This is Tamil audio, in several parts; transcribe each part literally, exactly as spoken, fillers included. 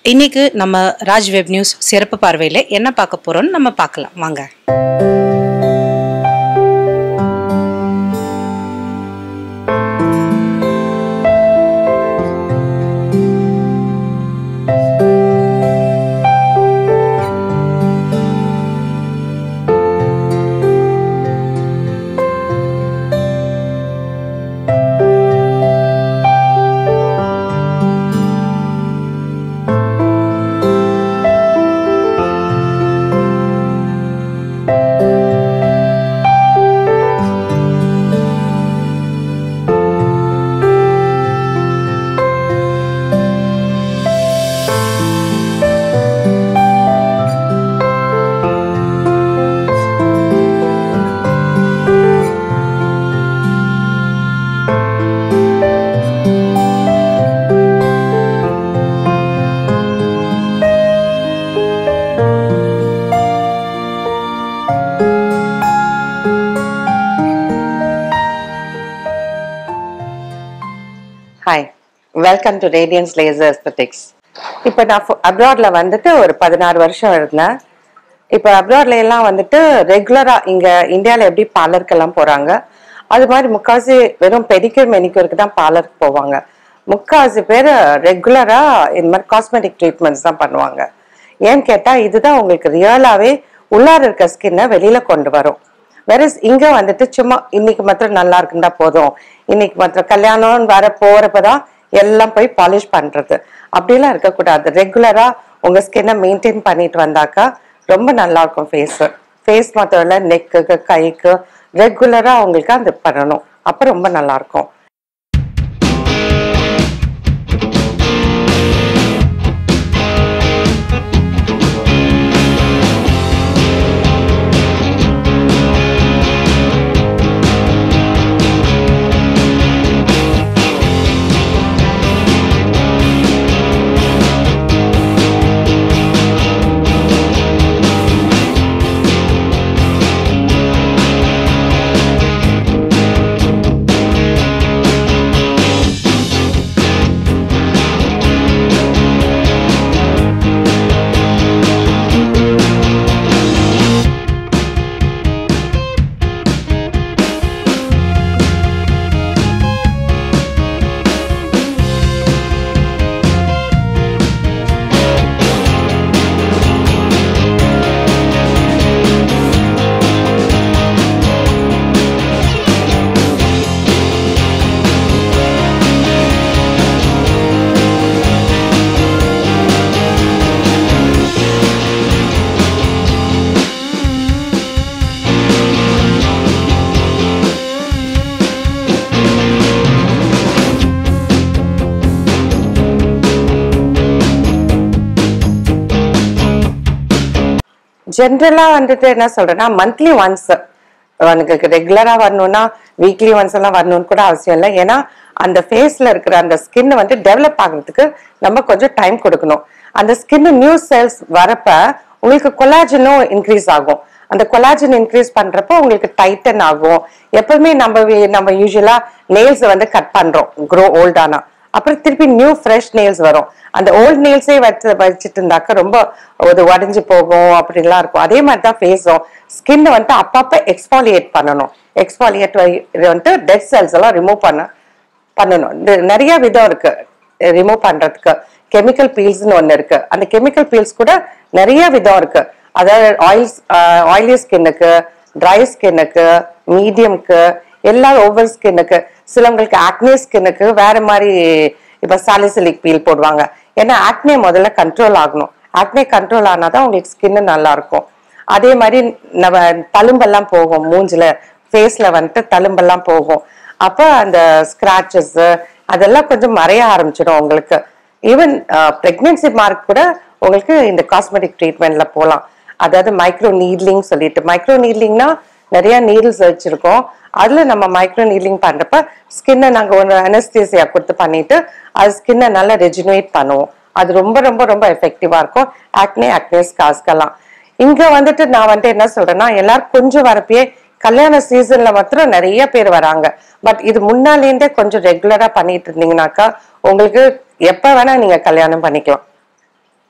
இன்னைக்கு நம்ம ராஜ் வெப் நியூஸ் சிறப்பு பார்வையில் என்ன பார்க்க போறோம்னு நம்ம பார்க்கலாம் வாங்க. Hi, welcome to Radiance Laser Aesthetics. இப்போ நான் அப்ராட்ல வந்துட்டு ஒரு பதினாறு வருஷம் இருந்தேன். இப்போ அப்ராட்ல எல்லாம் வந்துட்டு ரெகுலரா இங்க இந்தியாவில் எப்படி பார்லருக்கெல்லாம் போறாங்க, அது மாதிரி முக்காசி வெறும் பெடிக்யூர் மெனிக்யூருக்கு தான் பார்லருக்கு போவாங்க. முக்காசி பேர் ரெகுலரா இந்த மாதிரி காஸ்மெட்டிக் ட்ரீட்மெண்ட்ஸ் தான் பண்ணுவாங்க. ஏன்னு கேட்டா இதுதான் உங்களுக்கு ரியலாவே உள்ளார இருக்க ஸ்கின்னை வெளியில கொண்டு வரும். வேற இங்க வந்துட்டு சும்மா இன்னைக்கு மாத்திரம் நல்லா இருக்குண்டா போதும், இன்னைக்கு மாத்திரம் கல்யாணம் வர போறப்பதான் எல்லாம் போய் பாலிஷ் பண்றது அப்படிலாம் இருக்கக்கூடாது. ரெகுலரா உங்க ஸ்கின்னை மெயின்டைன் பண்ணிட்டு வந்தாக்கா ரொம்ப நல்லா இருக்கும். ஃபேஸ் ஃபேஸ் மாத்திரம் இல்ல, நெக்குக்கு கைக்கு ரெகுலரா உங்களுக்கு அது பண்ணணும். அப்ப ரொம்ப நல்லா இருக்கும். ஜென்ரலா வந்துட்டு என்ன சொல்றேன்னா மந்த்லி ஒன்ஸ் எனக்கு ரெகுலரா வரணும்னா வீக்லி ஒன்ஸ் எல்லாம் வரணும்னு கூட அவசியம் இல்லை. ஏன்னா அந்த ஃபேஸ்ல இருக்கிற அந்த ஸ்கின் வந்து டெவலப் ஆகுறதுக்கு நம்ம கொஞ்சம் டைம் கொடுக்கணும். அந்த ஸ்கின் நியூ செல்ஸ் வரப்ப உங்களுக்கு கொலாஜனும் இன்க்ரீஸ் ஆகும். அந்த கொலாஜன் இன்க்ரீஸ் பண்றப்போ உங்களுக்கு டைட்டன் ஆகும். எப்பவுமே நம்ம நம்ம யூஸ்வலா நெயில்ஸ் வந்து கட் பண்றோம் க்ரோ ஓல்டானா, அப்புறம் திருப்பி நியூ ஃப்ரெஷ் நெயில்ஸ் வரும். அந்த ஓல்ட் நெயில்ஸே வச்சு வச்சுட்டு இருந்தாக்க ரொம்ப ஒரு உடஞ்சு போகும் அப்படிலாம் இருக்கும். அதே மாதிரி தான் ஃபேஸும் ஸ்கின் வந்துட்டு அப்பப்போ எக்ஸ்பாலியேட் பண்ணணும். எக்ஸ்பாலியேட் வந்துட்டு டெட் செல்ஸ் எல்லாம் ரிமூவ் பண்ண பண்ணணும். நிறைய விதம் இருக்கு ரிமூவ் பண்றதுக்கு. கெமிக்கல் பீல்ஸ்ன்னு ஒன்று இருக்கு. அந்த கெமிக்கல் பீல்ஸ் கூட நிறைய விதம் இருக்கு. அதாவது ஆயில்ஸ் ஆயிலி ஸ்கின்னுக்கு, ட்ரை ஸ்கின்னுக்கு, மீடியம்க்கு, எல்லா ஓவர் ஸ்கின்னுக்கு, சிலவங்களுக்கு ஆக்னே ஸ்கின்னுக்கு வேற மாதிரி இப்ப சாலிசிலிக் பீல் போடுவாங்க. ஏன்னா ஆக்னே முதல்ல கண்ட்ரோல் ஆகணும். ஆக்னே கண்ட்ரோல் ஆனாதான் உங்களுக்கு ஸ்கின்னு நல்லா இருக்கும். அதே மாதிரி நம்ம தழும்பெல்லாம் போகும், மூஞ்சில ஃபேஸ்ல வந்துட்டு தழும்பெல்லாம் போகும். அப்ப அந்த ஸ்கிராச்சஸ் அதெல்லாம் கொஞ்சம் மறைய ஆரம்பிச்சிடும் உங்களுக்கு. ஈவன் பிரெக்னன்சி மார்க் கூட உங்களுக்கு இந்த காஸ்மெட்டிக் ட்ரீட்மெண்ட்ல போகலாம். அதாவது மைக்ரோ நீட்லிங் சொல்லிட்டு, மைக்ரோ நீட்லிங்னா நிறைய நீடில்ஸ் வச்சிருக்கோம். அதுல நம்ம மைக்ரோ நீட்லிங் பண்றப்ப ஸ்கின்னை நாங்க ஒரு அனஸ்தீசியா கொடுத்து பண்ணிட்டு அது ஸ்கின்னை நல்லா ரெஜினேட் பண்ணுவோம். அது ரொம்ப ரொம்ப ரொம்ப எஃபெக்டிவா இருக்கும் ஆக்னே ஆக்னே ஸ்கார்ஸ்க்கெல்லாம். இங்க வந்துட்டு நான் வந்துட்டு என்ன சொல்றேன்னா, எல்லாரும் கொஞ்சம் வரப்பயே கல்யாண சீசன்ல மாத்திரம் நிறைய பேர் வராங்க. பட் இது முன்னாலேருந்தே கொஞ்சம் ரெகுலரா பண்ணிட்டு இருந்தீங்கன்னாக்கா உங்களுக்கு எப்ப வேணா நீங்க கல்யாணம் பண்ணிக்கலாம்.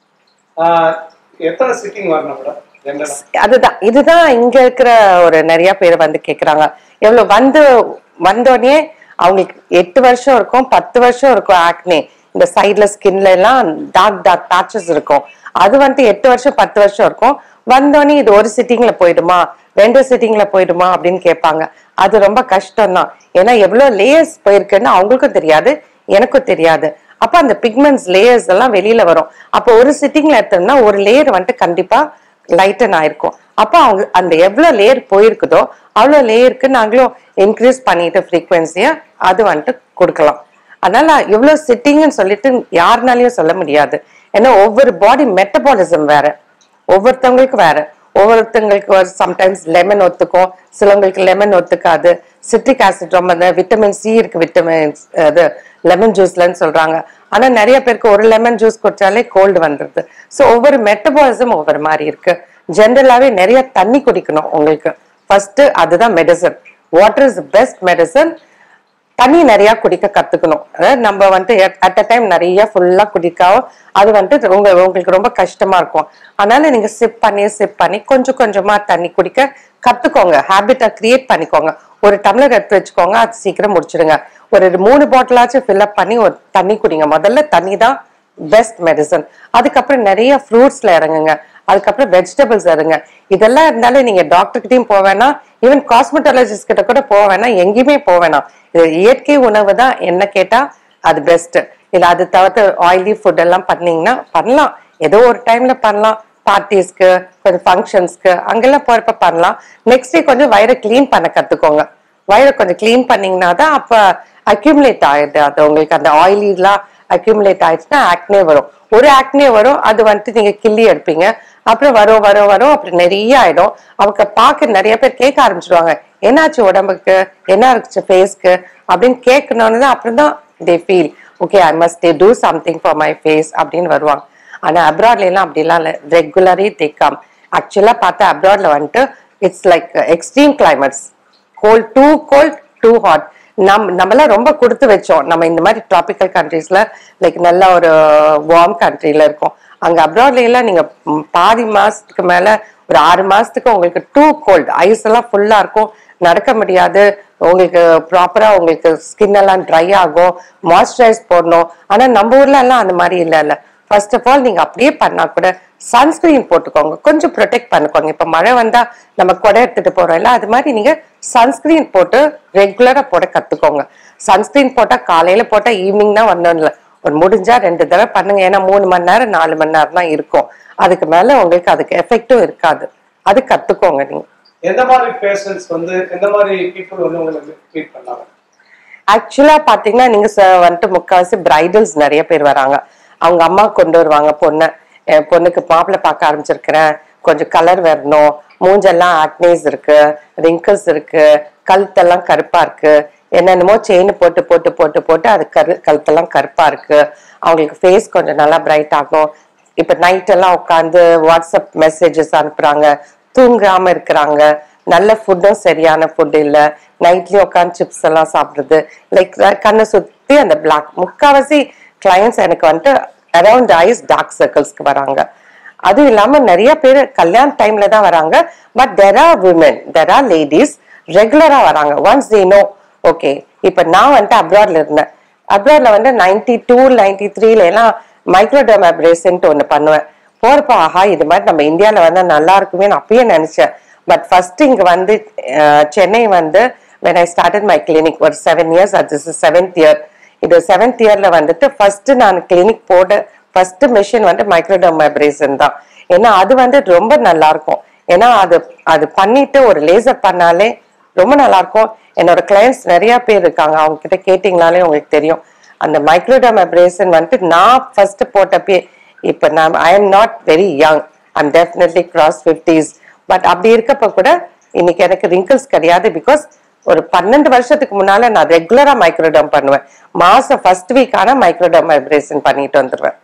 எத்தனை சிட்டிங் வரணும் மேடம்? அதுதான் இதுதான் இங்க இருக்கிற ஒரு நிறைய பேர் வந்து கேக்குறாங்க. எவ்வளவு வந்து வந்தோடனே அவங்களுக்கு எட்டு வருஷம் இருக்கும், பத்து வருஷம் இருக்கும் ஆக்னே. இந்த சைட்ல ஸ்கின்ல எல்லாம் டார்க் டார்க் பேட்சஸ் இருக்கும். அது வந்து எட்டு வருஷம் பத்து வருஷம் இருக்கும். வந்தோடனே இது ஒரு சிட்டிங்ல போயிடுமா, ரெண்டு சிட்டிங்ல போயிடுமா அப்படின்னு கேட்பாங்க. அது ரொம்ப கஷ்டம் தான். ஏன்னா எவ்வளவு லேயர்ஸ் போயிருக்குன்னு அவங்களுக்கும் தெரியாது, எனக்கும் தெரியாது. அப்ப அந்த பிக்மெண்ட்ஸ் லேயர்ஸ் எல்லாம் வெளியில வரும். அப்போ ஒரு சிட்டிங்ல எடுத்தோம்னா ஒரு லேயர் வந்துட்டு கண்டிப்பா லைட்டன் ஆயிருக்கும். அப்ப அவங்க அந்த எவ்வளவு லேயர் போயிருக்குதோ அவ்வளவு லேயருக்கு நாங்களும் இன்க்ரீஸ் பண்ணிட்டு ஃப்ரீக்வன்சிய அது வந்துட்டு கொடுக்கலாம். அதனால இவ்வளவு சிட்டிங்னு சொல்லிட்டு யாருனாலையும் சொல்ல முடியாது. ஏன்னா ஒவ்வொரு பாடி மெட்டபாலிசம் வேற, ஒவ்வொருத்தவங்களுக்கு வேற. ஒவ்வொருத்தவங்களுக்கு சம்டைம்ஸ் லெமன் ஒத்துக்கும், சிலவங்களுக்கு லெமன் ஒத்துக்காது. சிட்ரிக் ஆசிட் ரொம்ப விட்டமின் சி இருக்கு, விட்டமின் அது லெமன் ஜூஸ்லன்னு சொல்றாங்க. ஆனா நிறைய பேருக்கு ஒரு லெமன் ஜூஸ் குடிச்சாலே கோல்டு வந்துருது. ஸோ ஒவ்வொரு மெட்டபாலிசம் ஒவ்வொரு மாதிரி இருக்கு. ஜென்ரலாவே நிறைய தண்ணி குடிக்கணும் உங்களுக்கு. ஃபர்ஸ்ட் அதுதான் medicine. Water is best medicine. தண்ணி நிறைய குடிக்க கத்துக்கணும். அதாவது நம்ம வந்துட்டு அட் அ டைம் நிறைய ஃபுல்லா குடிக்காவும் அது வந்துட்டு உங்க உங்களுக்கு ரொம்ப கஷ்டமா இருக்கும். அதனால நீங்க சிப் பண்ணி சிப் பண்ணி கொஞ்சம் கொஞ்சமா தண்ணி குடிக்க கத்துக்கோங்க. ஹேபிட்டா கிரியேட் பண்ணிக்கோங்க. ஒரு டம்ளர் எடுத்து வச்சுக்கோங்க, அது சீக்கிரம் முடிச்சிடுங்க. ஒரு மூணு பாட்டிலாச்சும் ஃபில் அப் பண்ணி ஒரு தண்ணி குடிங்க. முதல்ல தண்ணி தான் பெஸ்ட் மெடிசன். அதுக்கப்புறம் நிறைய ஃப்ரூட்ஸ்ல இறங்குங்க. அதுக்கப்புறம் வெஜிடபிள்ஸ் இறங்க. இதெல்லாம் இருந்தாலும் நீங்க டாக்டர் கிட்டையும் போவேனா, ஈவன் காஸ்மெட்டாலஜிஸ்ட் கிட்ட கூட போவேனா, எங்கேயுமே போவேனா. இது இயற்கை உணவு தான் என்ன கேட்டா அது பெஸ்ட். இல்ல அது தவிர்த்து ஆயிலி ஃபுட் எல்லாம் பண்ணீங்கன்னா பண்ணலாம், ஏதோ ஒரு டைம்ல பண்ணலாம். பார்ட்டிஸ்க்கு, கொஞ்சம் ஃபங்க்ஷன்ஸ்க்கு அங்கெல்லாம் போறப்ப பண்ணலாம். நெக்ஸ்ட் டே கொஞ்சம் வயிறை கிளீன் பண்ண கத்துக்கோங்க. வயிறை கொஞ்சம் கிளீன் பண்ணீங்கன்னா தான் அப்ப அக்யூமுலேட் ஆயிடுது. அது உங்களுக்கு அந்த ஆயிலிலாம் அக்யூமுலேட் ஆயிடுச்சுன்னா ஆக்னே வரும். ஒரு ஆக்னே வரும், அது வந்துட்டு நீங்க கிள்ளி எடுப்பீங்க. அப்புறம் வரும் வரும் வரும் அப்புறம் நிறைய ஆயிடும். அவங்க பார்க்க நிறைய பேர் கேட்க ஆரம்பிச்சிருவாங்க, என்னாச்சு உடம்புக்கு, என்ன இருந்துச்சு ஃபேஸ்க்கு அப்படின்னு கேட்கணும்னு தான் அப்புறம் தான் they feel okay I must do something for my face அப்படின்னு வருவாங்க. ஆனா அப்ராட்ல எல்லாம் அப்படிலாம் இல்லை, ரெகுலரி தே கம். ஆக்சுவலா பார்த்தா அப்ராட்ல வந்துட்டு it's like extreme climates, cold, too cold, too hot. நம் நம்மளாம் ரொம்ப கொடுத்து வச்சோம். நம்ம இந்த மாதிரி டிராபிக்கல் கண்ட்ரீஸ்ல லைக் நல்ல ஒரு வார்ம் கண்ட்ரில இருக்கும். அங்க அப்ராட்ல எல்லாம் நீங்க பாதி மாசத்துக்கு மேல ஒரு ஆறு மாசத்துக்கு உங்களுக்கு டூ கோல்ட், ஐஸ் எல்லாம் ஃபுல்லா இருக்கும், நடக்க முடியாது. உங்களுக்கு ப்ராப்பரா உங்களுக்கு ஸ்கின் எல்லாம் ட்ரை ஆகும், மாய்ஸ்சரைஸ் போடணும். ஆனா நம்ம ஊர்ல எல்லாம் அந்த மாதிரி இல்ல இல்ல ஃபர்ஸ்ட் ஆஃப் ஆல் நீங்க அப்படியே பண்ணா கூட சன்ஸ்கிரீன் போட்டுக்கோங்க, கொஞ்சம் ப்ரொடெக்ட் பண்ணிக்கோங்க. இப்ப மழை வந்தா நம்ம கொடை எடுத்துட்டு போறோம் இல்ல, அது மாதிரி நீங்க சன்ஸ்கிரீன் போட்டு ரெகுலரா போட கத்துக்கோங்க. சன்ஸ்கிரீன் போட்டா காலையில போட்டா ஈவினிங் தான் வரணும் இல்ல, ஒரு முடிஞ்சா ரெண்டு தடவை பண்ணுங்க. ஏன்னா மூணு மணி நேரம் நாலு மணி நேரம் தான் இருக்கும், அதுக்கு மேல உங்களுக்கு அதுக்கு எஃபெக்டும் இருக்காது. அது கத்துக்கோங்க நீங்க. எந்த மாதிரி பேஷண்ட்ஸ் வந்து எந்த மாதிரி பீப்புள் வந்து உங்களுக்கு ட்ரீட் பண்ணாங்க? ஆக்சுவலா பாத்தீங்கன்னா நீங்க வந்துட்டு முக்காவாசி பிரைடல்ஸ் நிறைய பேர் வராங்க. அவங்க அம்மா கொண்டு வருவாங்க பொண்ணு, என் பொண்ணுக்கு மாப்பிள்ளை பார்க்க ஆரம்பிச்சிருக்கிறேன், கொஞ்சம் கலர் வரணும், மூஞ்செல்லாம் ஆக்னேஸ் இருக்கு, ரிங்கிள்ஸ் இருக்கு, கழுத்தெல்லாம் கருப்பா இருக்கு, என்னென்னமோ செயின் போட்டு போட்டு போட்டு போட்டு அது கரு கழுத்தெல்லாம் கருப்பா இருக்கு, அவங்களுக்கு ஃபேஸ் கொஞ்சம் நல்லா பிரைட் ஆகும். இப்ப நைட் எல்லாம் உட்காந்து வாட்ஸ்அப் மெசேஜஸ் அனுப்புறாங்க, தூங்காம இருக்கிறாங்க, நல்ல ஃபுட்டும் சரியான ஃபுட் இல்ல, நைட்லயும் உட்காந்து சிப்ஸ் எல்லாம் சாப்பிடுறது, லைக் கண்ணை சுத்தி அந்த பிளாக். முக்காவாசி கிளையன்ஸ் எனக்கு வந்துட்டு அரௌண்ட் ஐஸ் டார்க் சர்க்கிள்ஸ்க்கு வராங்க. அதுவும் இல்லாம நிறைய பேர் கல்யாண டைம்ல தான் வராங்க. But there are women, there are ladies ரெகுலரா வராங்க. Once they know okay. இப்ப நான் வந்துட்டு அப்ராட்ல இருந்தேன். அப்ராட்ல வந்து நைன்டி டூ நைன்டி த்ரீல எல்லாம் மைக்ரோடெர்மாபிரேஷன் ஒண்ணு பண்ணுவேன். போறப்ப ஆஹா இது மாதிரி நம்ம இந்தியால வந்தா நல்லா இருக்குமேன்னு அப்பயே நினைச்சேன். பட் ஃபர்ஸ்ட் இங்க வந்து சென்னை வந்து when I started my clinic ஒரு seven years, this is seventh year. இது செவன்த் இயர்ல வந்துட்டு ஃபர்ஸ்ட் நான் கிளினிக் போட ஃபர்ஸ்ட் மிஷின் வந்து மைக்ரோடெர்மாபிரேஷன் தான். ஏன்னா அது வந்து ரொம்ப நல்லா இருக்கும். ஏன்னா அது அது பண்ணிட்டு ஒரு லேசர் பண்ணாலே ரொம்ப நல்லா இருக்கும். என்னோட கிளையன்ஸ் நிறைய பேர் இருக்காங்க, அவங்க கிட்ட கேட்டீங்கனாலே உங்களுக்கு தெரியும். அந்த மைக்ரோடெர்மாபிரேஷன் வந்துட்டு நான் ஃபர்ஸ்ட் போட்டப்பே, இப்ப நான் I am not very young, I am definitely cross fifties. But அப்படி இருக்கப்ப கூட இன்னைக்கு எனக்கு ரிங்கிள்ஸ் கிடையாது. பிகாஸ் ஒரு பன்னெண்டு வருஷத்துக்கு முன்னால நான் ரெகுலரா மைக்ரோடெர்ம் பண்ணுவேன். மாசம் ஃபர்ஸ்ட் வீக் ஆனா மைக்ரோடெர்மாபிரேஷன் பண்ணிட்டு வந்துருவேன்.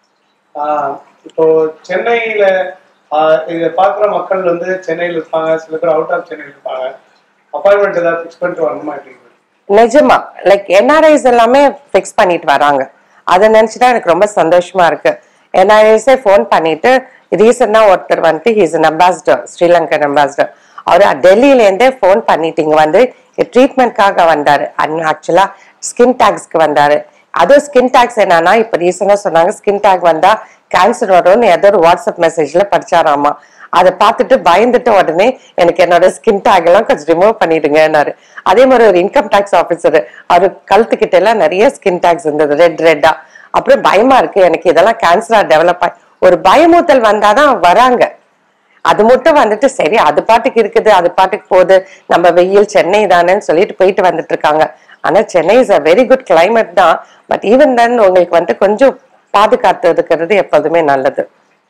இப்போ சென்னையில இதை பாக்குற மக்கள் வந்து சென்னையில இருப்பாங்க, சில பேர் அவுட் ஆஃப் சென்னையில இருப்பாங்க. அப்பாயின்மெண்ட் ஏதாவது ஃபிக்ஸ் பண்ணிட்டு வரணுமா? நிஜமா லைக் என்ஆர்ஐஸ் எல்லாமே ஃபிக்ஸ் பண்ணிட்டு வராங்க. அதை நினைச்சுதான் எனக்கு ரொம்ப சந்தோஷமா இருக்கு. என்ஐஎஸ்ஏ ஃபோன் பண்ணிட்டு ரீசெண்டா ஒருத்தர் வந்துட்டு he's an ambassador, Sri Lankan ambassador. அவரு டெல்லியில இருந்தே ஃபோன் பண்ணிட்டு இங்க வந்து ட்ரீட்மெண்ட்காக வந்தாரு. ஆக்சுவலா ஸ்கின் டாக்ஸ்க்கு வந்தாரு. அதுவும் ஸ்கின் டாக்ஸ் என்னன்னா இப்ப ரீசெண்டா சொன்னாங்க ஸ்கின் டாக் வந்தா கேன்சர் வரும்னு ஏதோ ஒரு வாட்ஸ்அப் மெசேஜ்ல படிச்சாராமா. அதை பார்த்துட்டு பயந்துட்டு உடனே எனக்கு என்னோட ஸ்கின் டாக் எல்லாம் கொஞ்சம் ரிமூவ் பண்ணிடுங்கன்னாரு. அதே மாதிரி ஒரு இன்கம் டாக்ஸ் ஆபீசர் அவரு கழுத்துக்கிட்ட எல்லாம் நிறைய ஸ்கின் டாக்ஸ் இருந்தது, ரெட் ரெட்டா. அப்புறம் பயமா இருக்கு எனக்கு இதெல்லாம் கேன்சரா டெவலப் ஆகி ஒரு பயமூத்தல் வந்தாதான் வராங்க. அது மட்டும் வந்துட்டு சரி அது பாட்டுக்கு இருக்குது, அது பாட்டுக்கு போகுது, நம்ம வெயில் சென்னை தானேன்னு சொல்லிட்டு போயிட்டு வந்துட்டு இருக்காங்க. ஆனா Chennai is a very good climate தான். பட் ஈவன் தென் உங்களுக்கு வந்துட்டு கொஞ்சம் பாதுகாத்து இருக்கிறது எப்போதுமே நல்லது.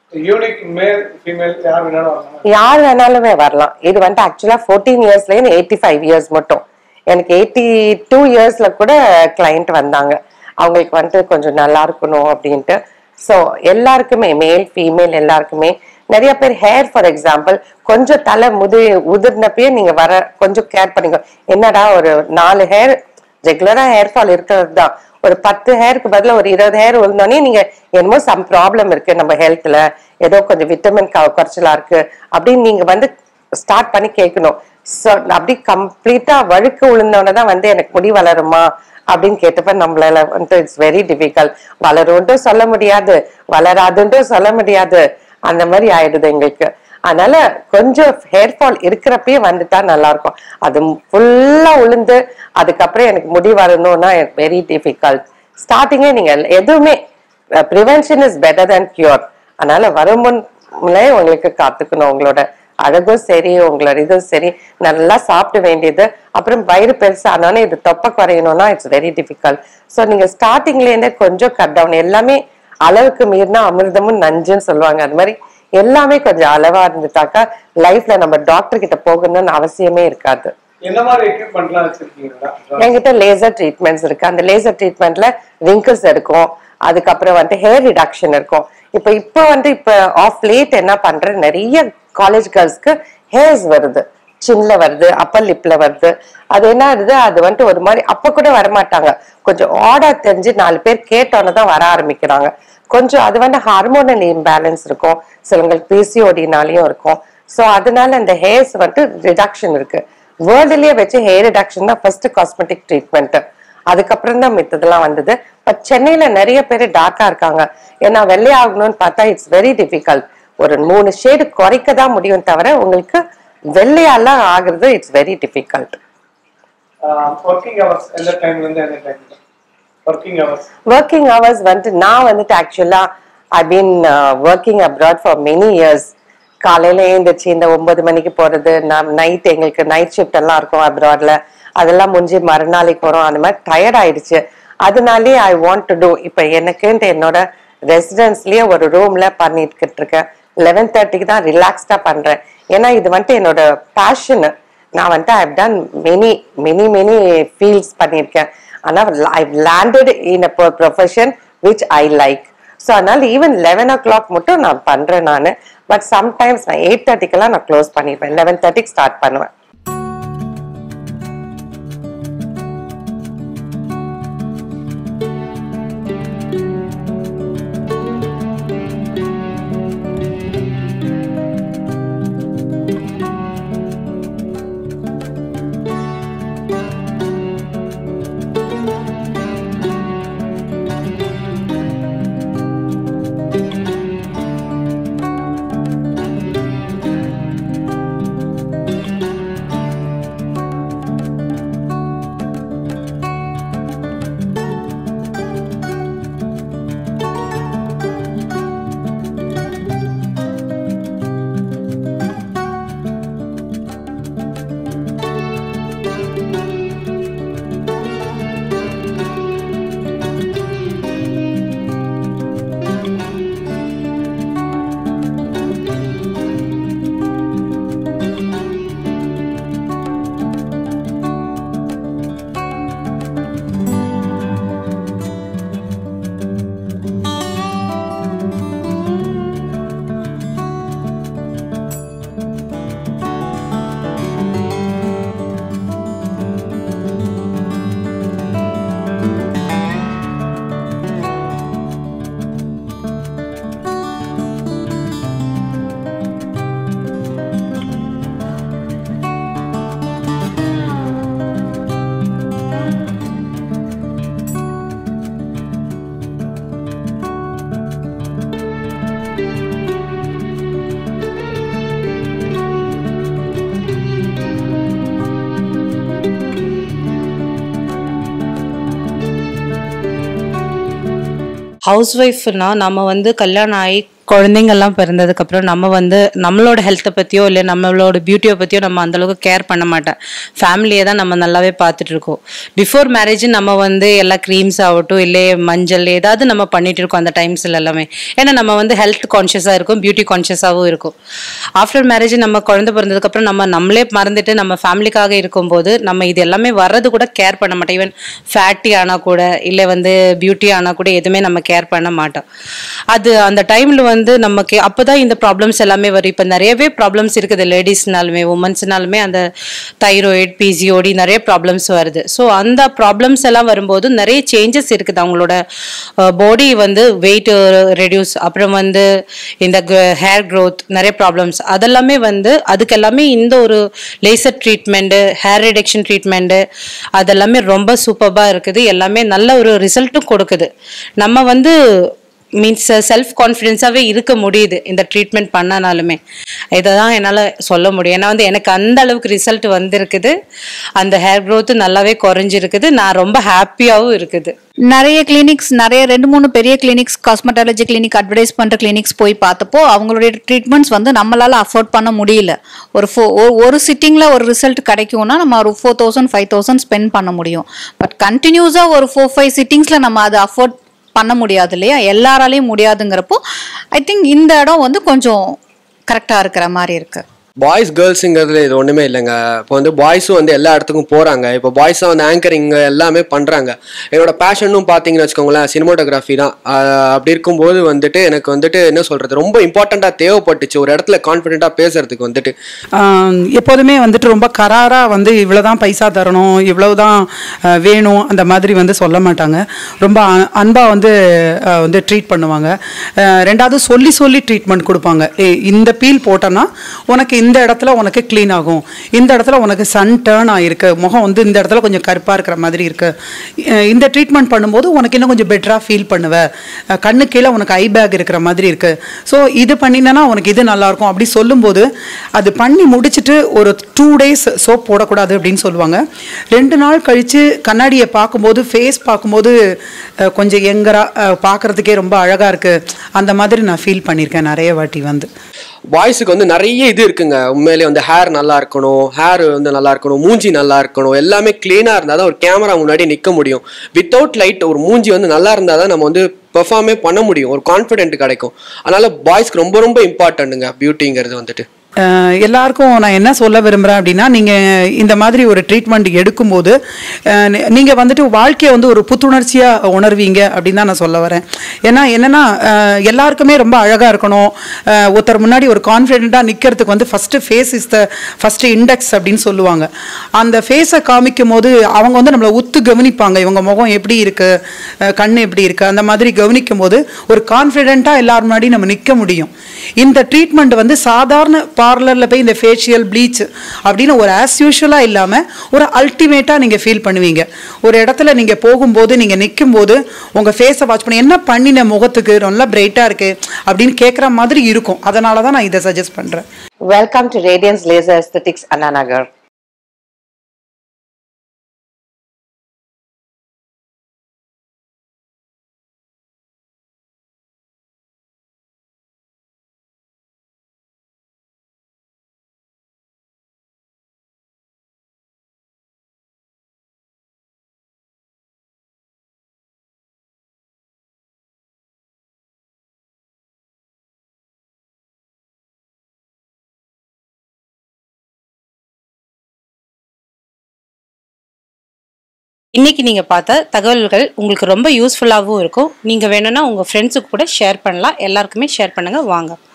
யார் வேணாலுமே வரலாம். இது வந்து ஆக்சுவலா ஃபோர்டீன் இயர்ஸ்ல இருந்து எயிட்டி ஃபைவ் இயர்ஸ் மட்டும். எனக்கு எயிட்டி டூ இயர்ஸ்ல கூட கிளைண்ட் வந்தாங்க. அவங்களுக்கு வந்துட்டு கொஞ்சம் நல்லா இருக்கணும் அப்படின்ட்டு. ஸோ எல்லாருக்குமே மேல் ஃபீமேல் எல்லாருக்குமே நிறைய பேர் ஹேர் ஃபார் எக்ஸாம்பிள் கொஞ்சம் தலை முது உதிர்னப்பயே நீங்க வர கொஞ்சம் கேர் பண்ணிக்கோ. என்னடா ஒரு நாலு ஹேர் ரெகுலரா ஹேர் ஃபால் இருக்கிறது தான், ஒரு பத்து ஹேருக்கு பதிலா ஒரு இருபது ஹேர் விழுந்தோடனே நீங்க என்னமோ சம் ப்ராப்ளம் இருக்கு நம்ம ஹெல்த்ல, ஏதோ கொஞ்சம் விட்டமின் குறைச்சலா இருக்கு அப்படின்னு நீங்க வந்து ஸ்டார்ட் பண்ணி கேட்கணும். ஸோ அப்படி கம்ப்ளீட்டா வழுக்கு விழுந்தோடனே தான் வந்து எனக்கு முடி வளருமா அப்படின்னு கேட்டப்ப நம்மளால வந்து இட்ஸ் வெரி டிஃபிகல்ட். வளரும்ன்ட்டும் சொல்ல முடியாது, வளராதுன்ட்டும் சொல்ல முடியாது, அந்த மாதிரி ஆயிடுது எங்களுக்கு. அதனால கொஞ்சம் ஹேர் ஃபால் இருக்கிறப்பயே வந்துட்டா நல்லா இருக்கும். அது ஃபுல்லா உளுந்து அதுக்கப்புறம் எனக்கு முடி வரணும்னா வெரி டிஃபிகல்ட். ஸ்டார்டிங்கே நீங்க எதுவுமே prevention is better than cure. அதனால வரும் முன்னே உங்களுக்கு காத்துக்கணும். உங்களோட அழகும் சரி உங்களோட இதுவும் சரி நல்லா சாப்பிட வேண்டியது. அப்புறம் வயிறு பெருசா ஆனாலும் இது தொப்பை குறையணும்னா இட்ஸ் வெரி டிஃபிகல்ட். ஸோ நீங்க ஸ்டார்டிங்ல இருந்தே கொஞ்சம் கட் டவுன். எல்லாமே அளவுக்கு மீறினா அமிர்தமும் நஞ்சுன்னு சொல்லுவாங்க. அது மாதிரி எல்லாமே கொஞ்சம் அளவா இருந்துட்டாக்கா லைஃப்ல நம்ம டாக்டர் கிட்ட போகணும்னு அவசியமே இருக்காது. என்கிட்ட லேசர் ட்ரீட்மெண்ட்ஸ் இருக்கு. அந்த லேசர் ட்ரீட்மெண்ட்ல ரிங்கிள்ஸ் இருக்கும், அதுக்கப்புறம் வந்து ஹேர் ரிடக்ஷன் இருக்கும். இப்ப இப்ப வந்து இப்ப ஆஃப் லேட் என்ன பண்றேன், நிறைய காலேஜ் கேர்ள்ஸ்க்கு ஹேர்ஸ் வருது, சின்ல வருது, அப்பர் லிப்ல வருது. அது என்ன ஆகுது, அது வந்துட்டு ஒரு மாதிரி அப்ப கூட வரமாட்டாங்க, கொஞ்சம் ஆர்டா தெரிஞ்சு நாலு பேர் கேட்டோன்னு தான் வர ஆரம்பிக்கிறாங்க. கொஞ்சம் அது வந்து ஹார்மோனல் இம்பேலன்ஸ் இருக்கும், சிலங்களுக்கு பிசிஓடினாலையும் இருக்கும். ஸோ அதனால அந்த ஹேர்ஸ் வந்துட்டு ரிடக்ஷன் இருக்கு. வேர்ல்டுலயே வச்சு ஹேர் ரிடக்ஷன் தான் ஃபர்ஸ்ட் காஸ்மெட்டிக் ட்ரீட்மெண்ட். அதுக்கப்புறம் தான் மித்ததெல்லாம் வந்தது. பட் சென்னையில நிறைய பேர் டார்க்கா இருக்காங்க. ஏன்னா வெள்ளை ஆகணும்னு பார்த்தா இட்ஸ் வெரி டிஃபிகல்ட். ஒரு மூணு ஷேடு குறைக்க தான் முடியும் தவிர உங்களுக்கு வெள்ளையெல்லாம் ஆகுறது it's very difficult. Working hours வந்துட்டு நான் வந்துட்டு actually I been working abroad for many years. காலையில எழுந்திரிச்சு இந்த ஒன்பது மணிக்கு போறது, நான் நைட் எங்களுக்கு நைட் ஷிஃப்ட் எல்லாம் இருக்கும் அப்ராட்ல, அதெல்லாம் முடிஞ்சு மறுநாளைக்கு வரும். அந்த மாதிரி டயர்ட் ஆயிடுச்சு. அதனாலே ஐ வாண்ட் டு டூ இப்ப எனக்குன்ட்டு என்னோட ரெசிடென்ஸ்லயே ஒரு ரூம்ல பண்ணிட்டு இருக்கேன். லெவன் தேர்ட்டிக்கு தான் ரிலாக்ஸ்டா பண்றேன். ஏன்னா இது வந்துட்டு என்னோட பேஷன். நான் வந்துட்டு I have done many many many fields பண்ணியிருக்கேன். ஆனா I landed in a profession which I like. So அதனால ஈவன் லெவன் ஓ கிளாக் மட்டும் நான் பண்றேன் நான். பட் சம்டைம்ஸ் நான் எயிட் தேர்ட்டிக்கெல்லாம் நான் க்ளோஸ் பண்ணிடுவேன், லெவன் தேர்ட்டிக்கு ஸ்டார்ட் பண்ணுவேன். ஹவுஸ் ஒய்ஃப்னா நம்ம வந்து கல்யாணம் ஆகி குழந்தைங்கள்லாம் பிறந்ததுக்கப்புறம் நம்ம வந்து நம்மளோட ஹெல்த்தை பற்றியோ இல்லை நம்மளோட பியூட்டியை பற்றியோ நம்ம அந்தளவுக்கு கேர் பண்ண மாட்டேன். ஃபேமிலியை தான் நம்ம நல்லாவே பார்த்துட்டு இருக்கோம். பிஃபோர் மேரேஜ் நம்ம வந்து எல்லா க்ரீம்ஸ் ஆகட்டும் இல்லை மஞ்சள் ஏதாவது நம்ம பண்ணிட்டு இருக்கோம் அந்த டைம்ஸில் எல்லாமே. ஏன்னா நம்ம வந்து ஹெல்த் கான்ஷியஸாக இருக்கும், பியூட்டி கான்ஷியஸாகவும் இருக்கும். ஆஃப்டர் மேரேஜ் நம்ம குழந்தை பிறந்ததுக்கப்புறம் நம்ம நம்மளே மறந்துட்டு நம்ம ஃபேமிலிக்காக இருக்கும்போது நம்ம இது எல்லாமே வர்றது கூட கேர் பண்ண மாட்டோம். ஈவன் ஃபேட்டி ஆனால் கூட இல்லை வந்து பியூட்டி ஆனால் கூட எதுவுமே நம்ம கேர் பண்ண மாட்டோம். அது அந்த டைமில் வந்து வந்து நமக்கு அப்போதான் இந்த ப்ராப்ளம்ஸ் எல்லாமே வரும். இப்போ நிறையவே ப்ராப்ளம்ஸ் இருக்குது லேடிஸ்னாலுமே உமன்ஸ்னாலுமே. அந்த தைராய்டு, பிசிஓடி நிறைய ப்ராப்ளம்ஸ் வருது. ஸோ அந்த ப்ராப்ளம்ஸ் எல்லாம் வரும்போது நிறைய சேஞ்சஸ் இருக்குது. அவங்களோட பாடி வந்து வெயிட் ரெடியூஸ், அப்புறம் வந்து இந்த ஹேர் க்ரோத், நிறைய ப்ராப்ளம்ஸ் அதெல்லாமே வந்து அதுக்கு எல்லாமே இந்த ஒரு laser treatment, hair reduction treatment அதெல்லாமே ரொம்ப சூப்பராக இருக்குது. எல்லாமே நல்ல ஒரு ரிசல்ட்டும் கொடுக்குது. நம்ம வந்து மீன்ஸ் செல்ஃப் கான்ஃபிடென்ஸாகவே இருக்க முடியுது இந்த ட்ரீட்மெண்ட் பண்ணனாலுமே. இதை தான் என்னால் சொல்ல முடியும். ஏன்னா வந்து எனக்கு அந்த அளவுக்கு ரிசல்ட் வந்திருக்குது. அந்த ஹேர் க்ரோத்து நல்லாவே குறைஞ்சிருக்குது. நான் ரொம்ப ஹாப்பியாகவும் இருக்குது. நிறைய கிளினிக்ஸ், நிறைய ரெண்டு மூணு பெரிய கிளினிக்ஸ், காஸ்மெட்டாலஜி கிளினிக், அட்வர்டைஸ் பண்ணுற கிளினிக்ஸ் போய் பார்த்தப்போ அவங்களுடைய ட்ரீட்மெண்ட்ஸ் வந்து நம்மளால் அஃபோர்ட் பண்ண முடியல. ஒரு ஃபோ ஒரு சிட்டிங்கில் ஒரு ரிசல்ட் கிடைக்கும்னா நம்ம ஒரு four thousand five thousand spend பண்ண முடியும். பட் கண்டினியூஸாக ஒரு ஃபோர் ஃபைவ் சிட்டிங்ஸில் நம்ம அதை அஃபோர்ட் பண்ண முடியாது இல்லையா, எல்லாராலையும் முடியாதுங்கிறப்போ ஐ திங்க் இந்த இடம் வந்து கொஞ்சம் கரெக்டாக இருக்கிற மாதிரி இருக்கு. பாய்ஸ் கேர்ள்ஸுங்கிறதுல இது ஒன்றுமே இல்லைங்க. இப்போ வந்து பாய்ஸும் வந்து எல்லா இடத்துக்கும் போகிறாங்க. இப்போ பாய்ஸாக வந்து ஆங்கரிங் எல்லாமே பண்ணுறாங்க. என்னோட பேஷனும் பார்த்தீங்கன்னு வச்சுக்கோங்களேன் சினிமோட்டோகிராஃபி தான். அப்படி இருக்கும்போது வந்துட்டு எனக்கு வந்துட்டு என்ன சொல்கிறது ரொம்ப இம்பார்ட்டண்ட்டாக தேவைப்பட்டுச்சு ஒரு இடத்துல கான்ஃபிடென்ட்டாக பேசுறதுக்கு. வந்துட்டு எப்போதுமே வந்துட்டு ரொம்ப கராராக வந்து இவ்வளோதான் பைசா தரணும், இவ்வளவுதான் வேணும் அந்த மாதிரி வந்து சொல்ல மாட்டாங்க. ரொம்ப அன்பாக வந்து வந்து ட்ரீட் பண்ணுவாங்க. ரெண்டாவது சொல்லி சொல்லி ட்ரீட்மெண்ட் கொடுப்பாங்க. இந்த பீல் போட்டோன்னா உனக்கு இந்த இடத்துல உனக்கு க்ளீன் ஆகும், இந்த இடத்துல உனக்கு சன் டேர்ன் ஆகிருக்கு, முகம் வந்து இந்த இடத்துல கொஞ்சம் கருப்பாக இருக்கிற மாதிரி இருக்குது, இந்த ட்ரீட்மெண்ட் பண்ணும்போது உனக்கு இன்னும் கொஞ்சம் பெட்டராக ஃபீல் பண்ணுவேன், கண்ணு கீழே உனக்கு ஐ பேக் இருக்கிற மாதிரி இருக்குது, ஸோ இது பண்ணினா உனக்கு இது நல்லாயிருக்கும் அப்படி சொல்லும்போது அது பண்ணி முடிச்சுட்டு ஒரு டூ டேஸ் சோப் போடக்கூடாது அப்படின்னு சொல்லுவாங்க. ரெண்டு நாள் கழித்து கண்ணாடியை பார்க்கும்போது ஃபேஸ் பார்க்கும்போது கொஞ்சம் எங்கராக பார்க்குறதுக்கே ரொம்ப அழகாக இருக்குது அந்த மாதிரி நான் ஃபீல் பண்ணியிருக்கேன் நிறைய வாட்டி. வந்து பாய்ஸுக்கு வந்து நிறைய இது இருக்குங்க. உண்மையிலே வந்து ஹேர் நல்லா இருக்கணும், ஹேர் வந்து நல்லா இருக்கணும், மூஞ்சி நல்லா இருக்கணும், எல்லாமே கிளீனாக இருந்தால் தான் ஒரு கேமரா முன்னாடி நிற்க முடியும். வித்தவுட் லைட் ஒரு மூஞ்சி வந்து நல்லா இருந்தால் தான் நம்ம வந்து பெர்ஃபார்மே பண்ண முடியும், ஒரு கான்ஃபிடென்ட் கிடைக்கும். அதனால பாய்ஸ்க்கு ரொம்ப ரொம்ப இம்பார்ட்டன்ட்டுங்க பியூட்டிங்கிறது வந்துட்டு. எல்லாருக்கும் நான் என்ன சொல்ல விரும்புகிறேன் அப்படின்னா, நீங்கள் இந்த மாதிரி ஒரு ட்ரீட்மெண்ட் எடுக்கும்போது நீங்கள் வந்துட்டு வாழ்க்கையை வந்து ஒரு புத்துணர்ச்சியாக உணர்வீங்க அப்படின்னு தான் நான் சொல்ல வரேன். ஏன்னா என்னென்னா எல்லாருக்குமே ரொம்ப அழகாக இருக்கணும், ஒருத்தர் முன்னாடி ஒரு கான்ஃபிடென்ட்டாக நிற்கிறதுக்கு வந்து first face is the first index அப்படின்னு சொல்லுவாங்க. அந்த ஃபேஸை காமிக்கும் போது அவங்க வந்து நம்மளை உத்து கவனிப்பாங்க, இவங்க முகம் எப்படி இருக்குது, கண் எப்படி இருக்குது, அந்த மாதிரி கவனிக்கும் போது ஒரு கான்ஃபிடென்ட்டாக எல்லார் முன்னாடி நம்ம நிற்க முடியும். இந்த ட்ரீட்மெண்ட் வந்து சாதாரண பார்லரில் போய் இந்த ஃபேஷியல் ப்ளீச் அப்படின்னு ஒரு ஆஸ் யூஷுவலாக இல்லாமல் ஒரு அல்டிமேட்டாக நீங்கள் ஃபீல் பண்ணுவீங்க. ஒரு இடத்துல நீங்கள் போகும்போது நீங்கள் நிற்கும்போது உங்கள் ஃபேஸை வாட்ச் பண்ணி என்ன பண்ணின முகத்துக்கு நல்லா பிரைட்டாக இருக்குது அப்படின்னு கேட்குற மாதிரி இருக்கும். அதனால தான் நான் இதை சஜஸ்ட் பண்ணுறேன். Welcome to Radiance Laser Aesthetics Anna Nagar. இன்னைக்கு நீங்க பார்த்த தகவல்கள் உங்களுக்கு ரொம்ப யூஸ்ஃபுல்லாகவும் இருக்கும். நீங்க வேணும்னா உங்க ஃப்ரெண்ட்ஸுக்கு கூட ஷேர் பண்ணலாம். எல்லாருக்குமே ஷேர் பண்ணுங்க. வாங்க.